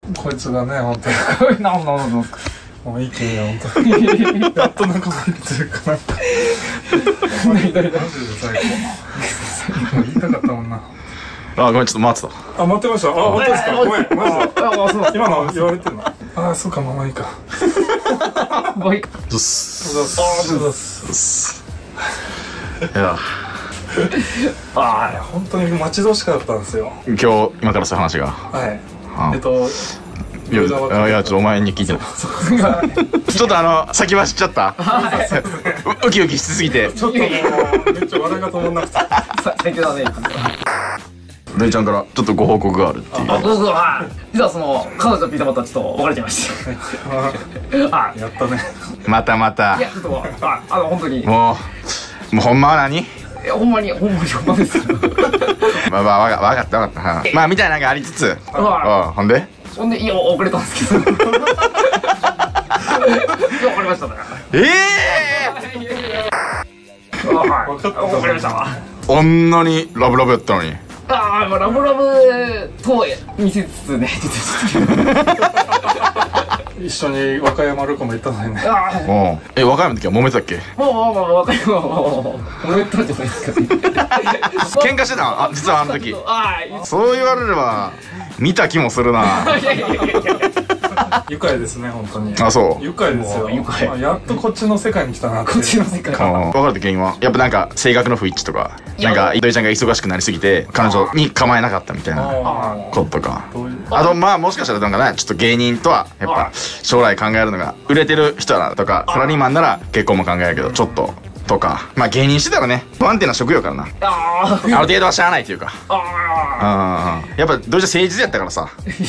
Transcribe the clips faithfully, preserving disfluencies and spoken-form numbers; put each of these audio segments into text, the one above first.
こいつがね、ほんとに。 なんなんなんなんすか。 もういいけよ、ほんとに。やっとなんか見れてるかな。マジで最後。もう言いたかったもんな。 あ、ごめん、ちょっと待ってあ、待ってました。あ、本当ですか。ごめん、マジで。 あ、そう今の言われてんの。あ、そうか、まあまあいいか。 もういいか。 た。どっす。 そうそうそう。 いや、 ああ、本当に待ち遠しかったんですよ。 今日、今からそういう話が。 はい。 あえっと、 いや、いや、ちょっとお前に聞いてない。ちょっとあの、先走っちゃった。ウキウキしすぎて。 ちょっともう、めっちゃ笑いが止まんなくて。 最強だね。 ルイちゃんからちょっとご報告があるっていう。 あ、僕は、実はその、彼女とピーターまたちょっと別れちゃいまして。あ、 やったね。 またまたい。や、ちょっと、あ、あの、本当に。 もう、もうほんまは何？ いや、ほんまに、ほんまに、ほんまですよ。 まあまあ、わかわかったわかった。まあ、みたいなのがありつつ。うん、ほんでほんで、いや、遅れたんですけど。いや、遅れましたね。 ええーはい。遅れましたわ。 あんなにラブラブやったのに。 ああ、まあ、ラブラブと見せつつね、実は。 一緒に和歌山旅行も行ったのにね。 ああ、 うん。え、和歌山の時は揉めてたっけ？ もう、もう、もう、わかります。もう、俺ったんじゃないですかね。 喧嘩してたん？あ、実はあの時。 あそう言われれば、見た気もするな。 あ、いやいやいやいや。 愉快ですね、本当に。 あ、そう。 愉快ですよ。 愉快まあやっとこっちの世界に来たなって。 こっちの世界。 うん。別れた原因はやっぱなんか性格の不一致とか、 いやなんか糸井ちゃんが忙しくなりすぎて彼女に構えなかったみたいなあこととか。 あ、どういう。 あとまあもしかしたらなんかね、ちょっと芸人とはやっぱ将来考えるのが売れてる人だとかサラリーマンなら結婚も考えるけどちょっととか、まあ芸人してたらね不安定な職業からな、 あある程度はしゃあないっていうか、 あ、あうん、やっぱどうして誠実やったからさ、うん、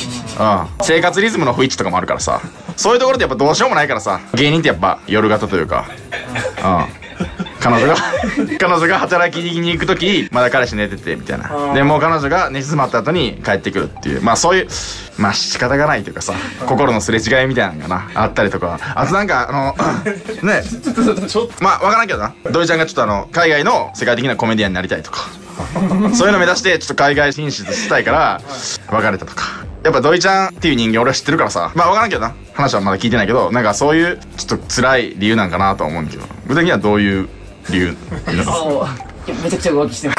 生活リズムの不一致とかもあるからさ、そういうところでやっぱどうしようもないからさ、芸人ってやっぱ夜型というか、うん彼女が彼女が働きに行く時まだ彼氏寝ててみたいな、でもう彼女が寝静まった後に帰ってくるっていう、まあそういうまあ仕方がないというかさ、心のすれ違いみたいなのがなあったりとか、あとなんかあのねちょっとまあ分からんけどな、土井ちゃんがちょっとあの海外の世界的なコメディアンになりたいとかそういうの目指してちょっと海外進出したいから別れたとか。やっぱ土井ちゃんっていう人間俺は知ってるからさ、まあ分からんけどな、話はまだ聞いてないけど、なんかそういうちょっと辛い理由なんかなとは思うんだけど、具体的にはどういう理由？ あの、いや、めちゃくちゃ浮気してます。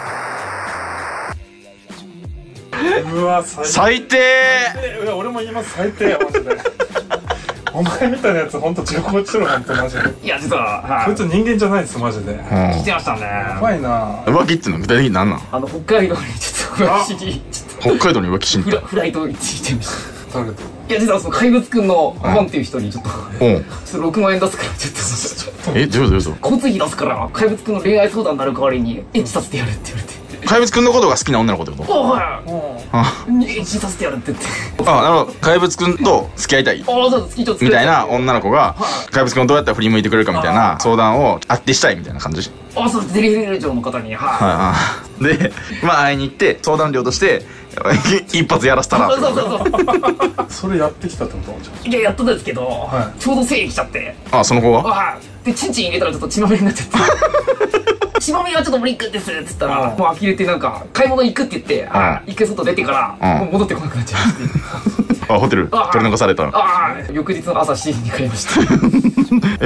うわ最最低。 いや俺も言います、最低やマジで。お前みたいなやつほんと中古しろ、ほんとマジで。 いや、実は、はい。 こいつ人間じゃないですマジで。 うん聞いてましたね。 やばいな。 浮気っていうのは具体的に何なん？ あの、北海道にちょっと浮気しに、ちょっ北海道に浮気しにと、 行っフラ、フライトについてました。 誰と。 いや、実はその怪物くんのファンっていう人にちょっと、 た。うん。 ちょっとろくまん円出すから、ちょっと、 え、どういうことどういうこ交通費出すから、怪物くんの恋愛相談になる代わりに、エッチさせてやるって言われて。 と？怪物くんのことが好きな女の子ってこと？ おはあいエッチさせてやるって言って。 あ、なるほど。怪物くんと付き合いたいああ、そう、月ちょっとみたいな女の子がはい怪物くんをどうやったら振り向いてくれるかみたいな相談をあってしたいみたいな感じ。 あ、そう、デリヘル嬢の方に、はい。 はいはい。で、まあ会いに行って相談料として一発やらせたらそうそうそうそう。 それやってきたってことじゃいや、やったんですけど、 はちょうど生理来ちゃって。 あ、その子ははい。で、チンチン入れたらちょっと血まみれになっちゃって。血まみれはちょっと無理っですっつったら、 うんもう呆れてなんか、買い物行くって言って、あ一回外出てから、 うんもう戻ってこなくなっちゃいまして。 あ、ホテルあ取り残された。 ああ、翌日の朝しちじに帰りました。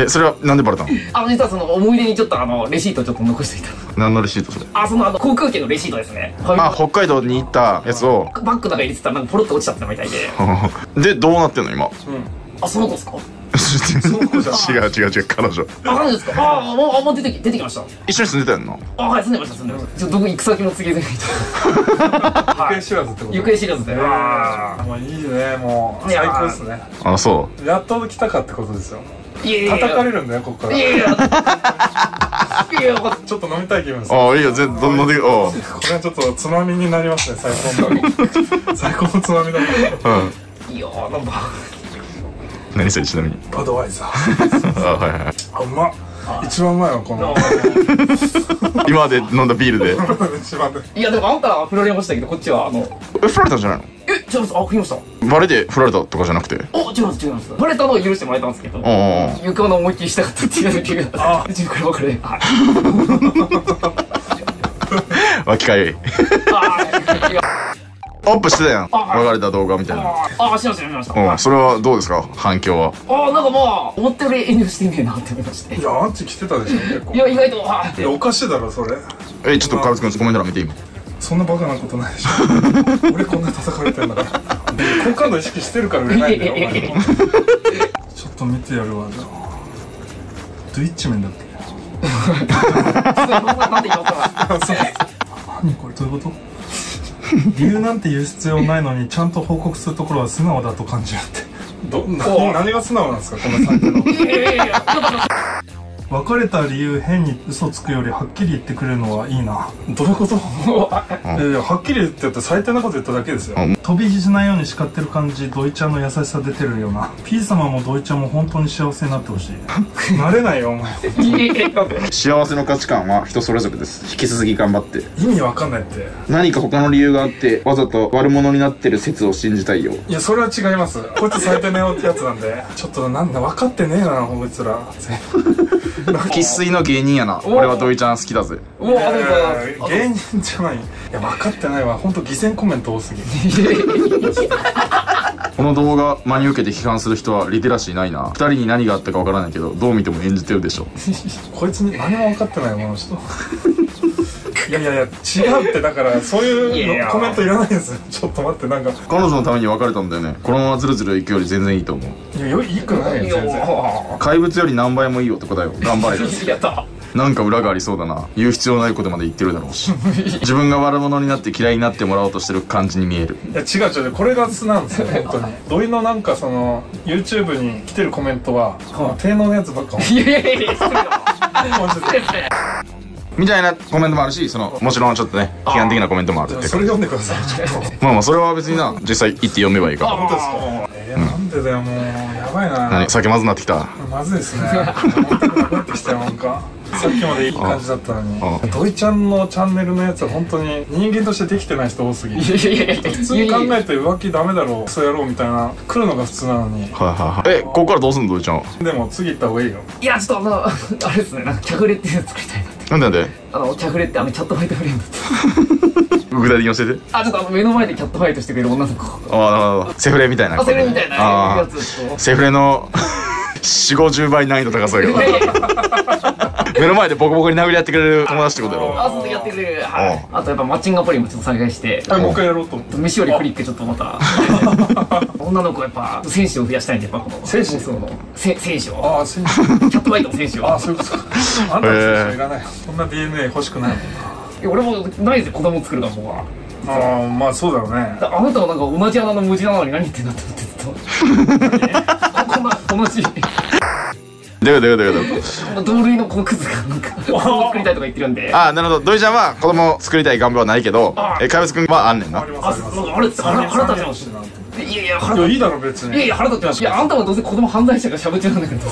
え、それはなんでバレたの？ あの、実はその思い出にちょっとあの、レシートをちょっと残していた。 何のレシートそれ？ あ、そのあの、航空券のレシートですね。 あ、北海道に行ったやつを。 バッグの中入れてたらなんかポロッと落ちちゃったみたいで。 で、どうなってんの今？ あ、その子ですか？ 違う違う違う、彼女。 あ、彼女ですか？ああ、もう、あもう出てき、出てきました。 一緒に住んでたやんな。 あ、はい、住んでました、住んでました。ちょっとどこ行く先も告げずに。 あ。行方知らずってこと。 行方知らずで。ああ。まあいいね、もういや最高ですね。 あ、そやっと来たかってことですよ。 ーいやいやいや。 叩かれるんだよここから。 いやいや。いやいや、 ちょっと飲みたい気分です。 う。ああ、いいよ、全然、どんどんで、おう。 これはちょっとつまみになりますね、最高の。最高のつまみだ。 うん。 いやー、なんか。 何それちなみに？ バドワイザー。 あ、はいはい。 あ、うまっ。一番うまいわ、この。 今まで飲んだビールで。 一番で。 いや、でもあんたは振られましたけど、こっちは、あの、 え、振られたんじゃないえ、違います、あ、振りました。 の？バレで振られたとかじゃなくて。 お、違います、違います。バレたのを許してもらえたんですけど、 うんうんうん。 床の思いっきりしたかったっていうだけが、うちのこればかりで。はい。 脇かゆい。 あーいやあ、 アップしてたやん。別れた動画みたいな。 ああ、しました、しました。 うん、それはどうですか、反響は。 ああ、なんかまあ、思ったより遠慮してねえなって思いまして。 いや、アンチ来てたでしょ、結構。 いや、意外と、あいや、おかしいだろ、それ。 え、ちょっと川口くんコメント欄見て今。 そんなバカなことないでしょ。俺こんな叩かれてんだから。好感度意識してるから売れないんだよ、お前。ちょっと見てやるわ、じゃあ。ドゥイッチメンだっけ。 なんで言おうかな。 何これ、どういうこと。理由なんて言う必要ないのにちゃんと報告するところは素直だと感じるって。どな何が素直なんですか、このサイトの。 いやいやいや、 別れた理由変に嘘つくよりはっきり言ってくれるのはいいな。どういうこと。いや、はっきり言ってって最低なこと言っただけですよ。飛び火しないように叱ってる感じ、土井ちゃんの優しさ出てるよな。P 様も土井ちゃんも本当に幸せになってほしい。なれないよお前。 幸せの価値観は人それぞれです。引き続き頑張って。 意味わかんないって。 何か他の理由があってわざと悪者になってる説を信じたいよ。 いや、それは違います。こいつ最低なよってやつなんで、ちょっとなんだ分かってねえなこいつら。 生粋の芸人やな。俺は土井ちゃん好きだぜ。 うわ、芸人じゃない。いや、分かってないわ。本当偽善コメント多すぎる。 この動画真に受けて批判する人はリテラシーないな。二人に何があったかわからないけど、どう見ても演じてるでしょ。 こいつに何も分かってないよ、この人。いやいやいや、違うって。だからそういうのコメントいらないんですよ。ちょっと待って、なんか彼女のために別れたんだよね。このままズルズルいくより全然いいと思う。 いや、よいいくないよ、全然。 怪物より何倍もいい男だよ。頑張れ。 やった。 なんか裏がありそうだな。言う必要ないことまで言ってるだろうし。自分が悪者になって嫌いになってもらおうとしてる感じに見える。 いや、違う違う、これが素なんですよ、本当に。土井のなんかその YouTube に来てるコメントは低能のやつばっか。 いやいやいや、そうだよ。マジで。 みたいなコメントもあるし、そのもちろんちょっとね批判的なコメントもあるって。 それ読んでください、ちょっと。 まあまあそれは別にな、実際行って読めばいいから。 本当ですか。えー、なんでだよ、もうやばいな。 何、酒まずなってきた。 まずいですね。本当になくなってきたよ、なんか。さっきまでいい感じだったのに。土井ちゃんのチャンネルのやつは本当に人間としてできてない人多すぎる。普通に考えて浮気ダメだろう、そうやろうみたいな来るのが普通なのに。 はいはいはい。え、ここからどうすんの土井ちゃん。 でも次行った方がいいよ。 いや、ちょっとあの、あれですね、なんかキャフレっていうの作りたいなって。 なんでなんで。 あの、キャフレってあのキャットファイトフレンドって。 具体的に教えて。 あ、ちょっとあの目の前でキャットファイトしてくれる女の子。 ああ、なるほど。セフレみたいな。 あ、セフレみたいなやつ。 セフレのよん、ごじゅうばい難易度高そうやけど。目の前でボコボコに殴り合ってくれる友達ってことやろ。 あ、そうやってくれる。はい。あとやっぱマッチングアプリもちょっと再開して。 あ、もう一回やろうと思って。 飯よりフリックちょっとまた。女の子やっぱ選手を増やしたいんで、やっぱこの選手その選手を。 ああ、選手。 キャットファイトの選手を。 ああ、そういうことか。あんたの選手いらない。そんな ディーエヌエー 欲しくないもんな。 俺もないですよ、子供作るから僕は。 ああ、まあそうだろうね。 あなたはなんか同じ穴の無地なのに何言ってんだって思ってずっと。こんな同じ。 どういうことどういうこと。 同類のこのクズがなんか子供作りたいとか言ってるんで。 ああ、なるほど。土井ちゃんは子供作りたい願望はないけど、え、怪物くんはあんねんな。 ありますあります。 あれって腹腹立ってます。いやいや腹立って。 いいだろ別に。 いやいや腹立ってます。いやあんたはどうせ子供犯罪者がしゃべっちゃうんだけど。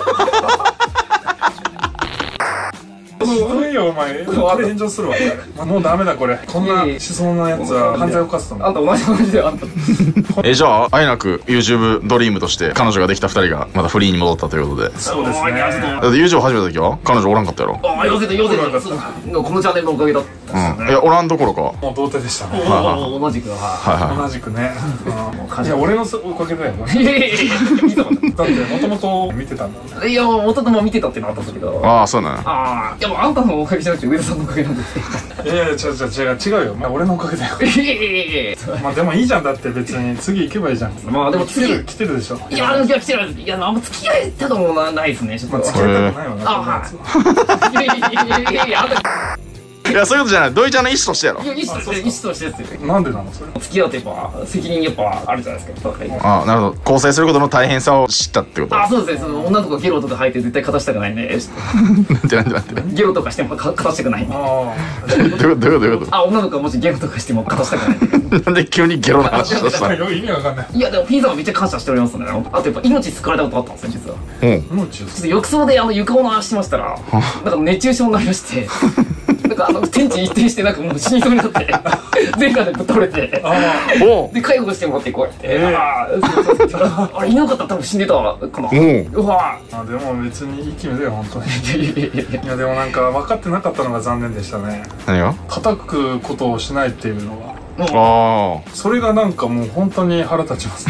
ひどいよお前。あれ炎上するわこれ。もうダメだこれ。こんな思想なやつは犯罪を犯すと思う。 あんた同じ同じだよあんた。 え、じゃああえなく YouTube ドリームとして彼女ができたふたりがまたフリーに戻ったということで。 そうですね。 だって YouTube 始めた時は彼女おらんかったやろ。 ああ、よせとよせと。このチャンネルのおかげだったっすうん。いやおらんどころか。 もう童貞でしたね。 同じく。 はいは同じくね。いや俺のおかげだよ。だいやいやいや見たことってもともと見てたんだ。 いや元々も見てたっていうのあったんですけど。 ああ、そうなんや。 ああ、いやもうあんたのおかげじゃなくて上田さんのおかげなんですよ。 いやいや違う違う違う違うよ。まあ俺のおかげだよ。 いやいやいやいや。 まあでもいいじゃん。だって別に次行けばいいじゃん。 まあでも来てる来てるでしょ。 いやあの来てる。いやあんま付き合えたともなないですね。ちょっと。 付き合いたくないわな。 あはい。いやいやいやいやいやあんた。 いやそういうことじゃない。土井ちゃんの意思としてやろ。 いや意思として意思としてですよ。 なんでなのそれ。 付き合うってやっぱ責任やっぱあるじゃないですか。 ああ、なるほど。交際することの大変さを知ったってこと。 あそうですね。その女とかゲロとか吐いて絶対勝たしたくないんで。 なんてなんてなんて。 ゲロとかしても勝たしたくないんで。 あどういうことどういうことどういうこあ女の子がもしゲロとかしても勝たしたくないんで。 と。なんで急にゲロの話しだしたあ。 の。 意味わかんない。 いやでもピンさんはめっちゃ感謝しておりますね。あとやっぱ命救われたことあったんですよ実は。 うん。 命を。 ちょっと浴槽であの床を流してましたらなんか熱中症になりまして。なんかあの天地一転してなんかもう死にそうになって前回でぶっ倒れておう。 で介護してもらってこうやって、 えー、 あーあれいなかったら多分死んでたかな。うわあでも別にいい決めだよ本当に。 いやいやいやいやいやでもなんか分かってなかったのが残念でしたね。 何が。 叩くことをしないっていうのは。 ああ。 それがなんかもう本当に腹立ちます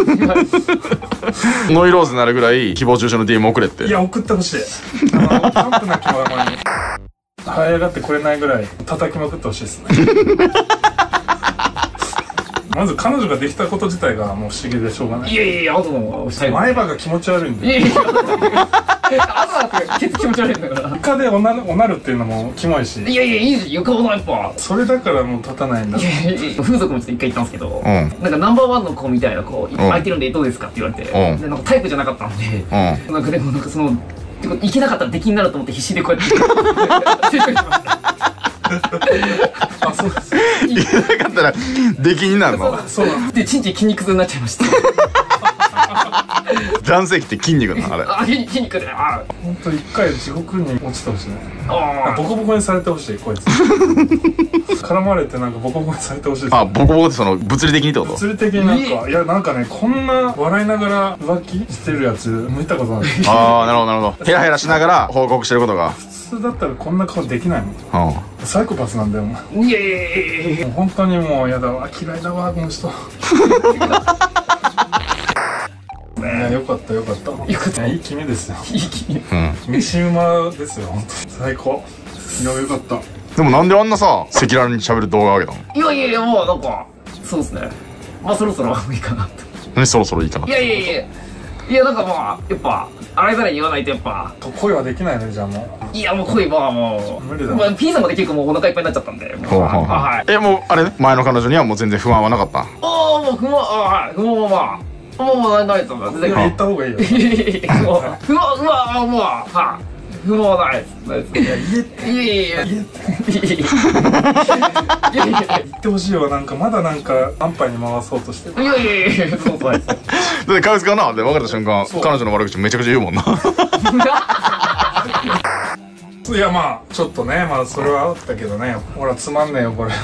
ノイローズになるぐらい誹謗中傷の ディーエム 送れって。 いや送ってほしい。あのキャンプな気ままに這い上がってこれないぐらい叩きまくってほしいですね。まず彼女ができたこと自体がもう不思議でしょうがない。 いやいやいや、あともう前歯が気持ち悪いんで。 いやいやあとだってケツ気持ち悪いんだから。 床でおなるおなるっていうのもキモいし。 いやいやいいじゃん、床もやっぱそれだからもう立たないんだ。 いやいや風俗もちょっと一回行ったんですけど、 うん、 なんかナンバーワンの子みたいな子空いてるんでどうですかって言われて、 うん、 でなんかタイプじゃなかったんで、うん、なんかでもなんかその行けなかったら出禁になると思って必死でこうやってあ、そうです。 行けなかったら出禁になるの。 そうなんでチンチン筋肉痛になっちゃいました。 男性器って筋肉なのあれ。 あ、筋筋肉で、あ、 本当一回地獄に落ちてほしいね。 あボコボコにされてほしいこいつ。絡まれてなんかボコボコにされてほしい。 あ、ボコボコってその物理的にってこと？ 物理的になんか、いやなんかね、こんな笑いながら浮気してるやつ見たことない。 ああ、なるほどなるほど。ヘラヘラしながら報告してることが。 普通だったらこんな顔できないもん。 うん。 サイコパスなんだよ。もういやいやいやいや、 もう本当にもうやだわ、嫌いだわこの人。いや、よかったよかった。 よかった。 いい君ですよ。 いい気に。 うん。 飯馬ですよ、本当に最高。いや、よかった。 でもなんであんなさ、赤裸々に喋る動画上げたの？ いやいやいや、もうなんかそうですね。まあそろそろいいかなと。 何そろそろいいかな。 いやいやいやいや、なんかまあやっぱ洗いざらい言わないとやっぱ恋はできないね、じゃあもう。 いやもう恋はもう無理だ。 まあピーさんもできるかもうお腹いっぱいになっちゃったんで。 ほうほうほう。 はい。 え、もうあれね、前の彼女にはもう全然不安はなかった？ ああ、もう不満、ああ、はい、不満はまあもうもうないないと思う。全然言った方がいいよ。 いやいやいや、もう不満不満もうはい不満はないです。ないです。 いや、言えっていやいやいや言えっていやいやいや言ってほしいわ。なんかまだなんか安牌に回そうとしてる。 いやいやいやいや、そうそうです。 だってカウスかなで別れた瞬間、彼女の悪口めちゃくちゃ言うもんな。 いや、まあちょっとね、まあそれはあったけどね。ほらつまんねえよこれ。 ね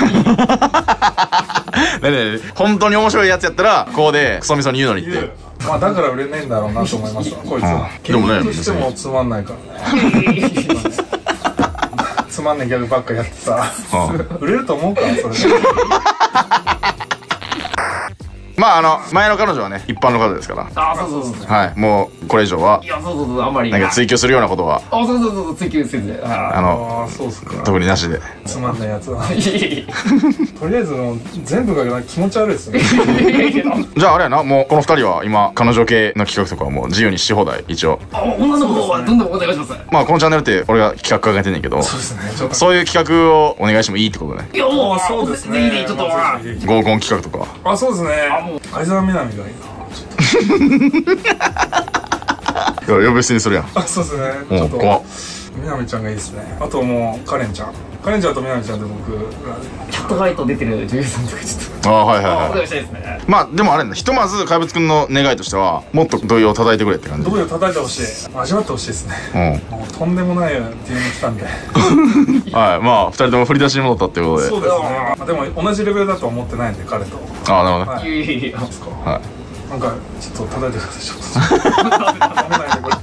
えねえ、本当に面白いやつやったらこうでクソみそに言うのにって。 まあだから売れねえんだろうなと思いますわ、こいつは。 でもね、 芸人としてもつまんないからね。つまんねえギャグばっかやってさ、売れると思うかそれで。 まああの前の彼女はね一般の方ですから、 ああ、そうそうそう。 はい、もうこれ以上はいや、そうそうそう、あんまりなんか追求するようなことはあ、そうそうそう、追求せず、ああのああ、そうっすか。 特になしで。 つまんないやつは。 あ、いやいやいとりあえずもう全部が気持ち悪いですね。 やいや、 じゃああれやな、もうこの二人は今彼女系の企画とかはもう自由にし放題一応。 あ、女の子はどんどんお願いします。 まあこのチャンネルって俺が企画考えてんねんけど、 そうですね。ちょっとそういう企画をお願いしてもいいってことね。 いや、もうあ、そうですね。 ぜひぜひちょっとまあぜひぜひ合コン企画とか。 あ、そうですね。 もう相沢みなみがいいな。 呼び捨てにするやん。 あ、そうですね。ちょっともう怖っ。 みなみちゃんがいいですね。あともうカレンちゃん。カレンちゃんとみなみちゃんで僕キャットファイト出てる女優さんとかちょっああ、はいはいとおはい。 願いしたいですね。 まあでもあれだ、ひとまず怪物くんの願いとしてはもっと土井を叩いてくれって感じ。 どういう叩いてほしい。味わってほしいですね。 うん。 もうとんでもない ディーエム 来たんで。 はい、まあ二人とも振り出しに戻ったっていうことで。 そうですね。まあでも同じレベルだとは思ってないんで彼と。 ああ、なるほどね。 はいいやいやいや、 なんですか。 はい。 なんかちょっと叩いてください。ちょっと。ダメなんでこれ。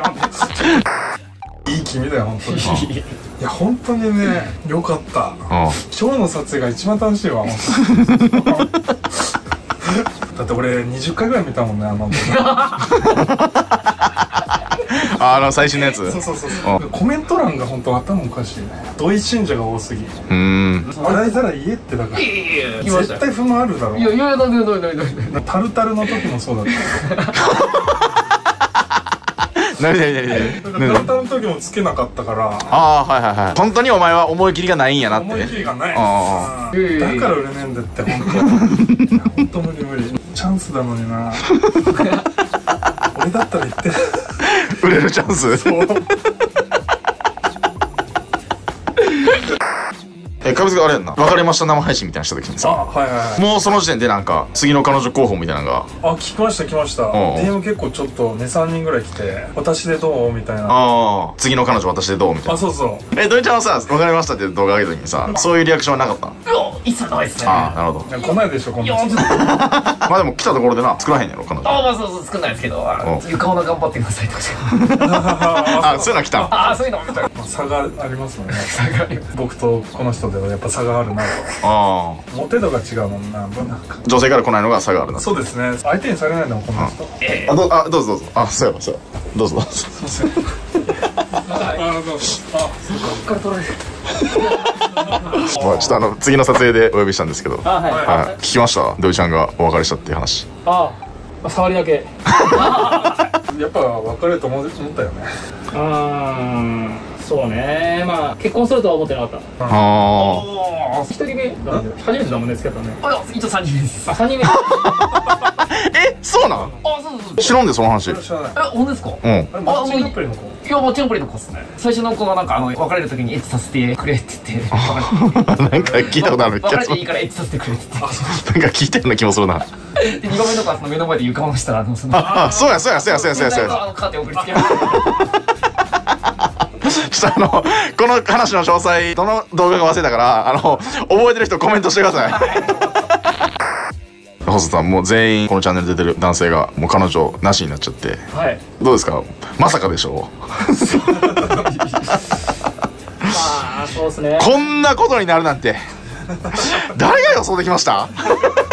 いい君だよ本当に。いや本当にね、よかった。今日の撮影が一番楽しいわ。本当にだって俺にじゅっかいぐらい見たもんね、あの。 ああの最新のやつ。 そうそうそうそう。コメント欄が本当頭おかしいね。土井信者が多すぎ。 うーん。 笑いたら言えってだから。 いやいやいや、来ましたよ。 絶対不満あるだろ。 いやいや、なんでなんでなんでなんで。 タルタルの時もそうだった。 なになになになに。 タルタルの時もつけなかったから。 ああ、はいはいはい。本当にお前は思い切りがないんやなって。 思い切りがない。 あうんだから売れねえんだって本当。本当無理無理。チャンスなのにな。俺だったら言って。 売れるチャンス。 そう。 え、かぶつがあれやんな、別れました生配信みたいなのした時にあ、 さ、 はいはいはい。 もうその時点でなんか次の彼女候補みたいなのが、 あ、聞きました聞きました。 んディーエム 結構ちょっとに、さんにんぐらい来て、私でどうみたいな。 ああ、次の彼女私でどうみたいあ、 な。 そうそう。 え、土井ちゃんはさ、別れましたって動画上げた時にさ、そういうリアクションはなかった？ いや、一切ないですね。 ああ、なるほど。 いや来ないでしょこんいや、 な人。 ちょっと。 まあでも来たところでな、作らへんやろ、彼女。 ああ、まあそうそう、作んないですけど、あうん床女頑張ってくださいとか。 あ、そういうの来た。 ああ、そういうのみたいな。 まあ差がありますもんね。僕とこの人ではやっぱ差があるなと。 ああ。 モテ度が違うもんな、なんか。 女性から来ないのが差があるな。 そうですね。相手にされないのもこんな人。 あ、どう、あ、どうぞどうぞ。あ、そうやそうや。どうぞどうぞ。 あ、どうぞ。あ、 こっから取られる。 まあちょっとあの次の撮影でお呼びしたんですけど、 あ、はい。 はい、聞きました土井ちゃんがお別れしたっていう話。 ああ、触りだけ。 やっぱ別れると思ったよね。 うーん、そうね。まあ結婚するとは思ってなかった。 あああ、一人目初めてだもんね、付き合ったのね。あ、一応三人目です。あ、三人目。 あ。え、そうなん？ あ、そうそうそう。 知らんでその話。 知らない。 え、本当ですか？ うん。 あれマッチングアプリの子？ いや、もちろんプリの子っすね。最初の子がなんかあの別れる時にエッチさせてくれって言って、 なんか聞いたことある気別がする。 れていいからエッチさせてくれって言って。 なんか聞いたような気もするな。 で、にばんめの子はその目の前で床をしたら、あの、その、 ああ、そうやそうやそうやそうやそうやそうや。 あのカーテン送りつけられて。 ちょっとあのこの話の詳細どの動画か忘れたからあの覚えてる人コメントしてください。細田さんもう全員このチャンネル出てる男性がもう彼女なしになっちゃってはい。 どうですか？まさかでしょまあ、そうですね。 こんなことになるなんて誰が予想できました？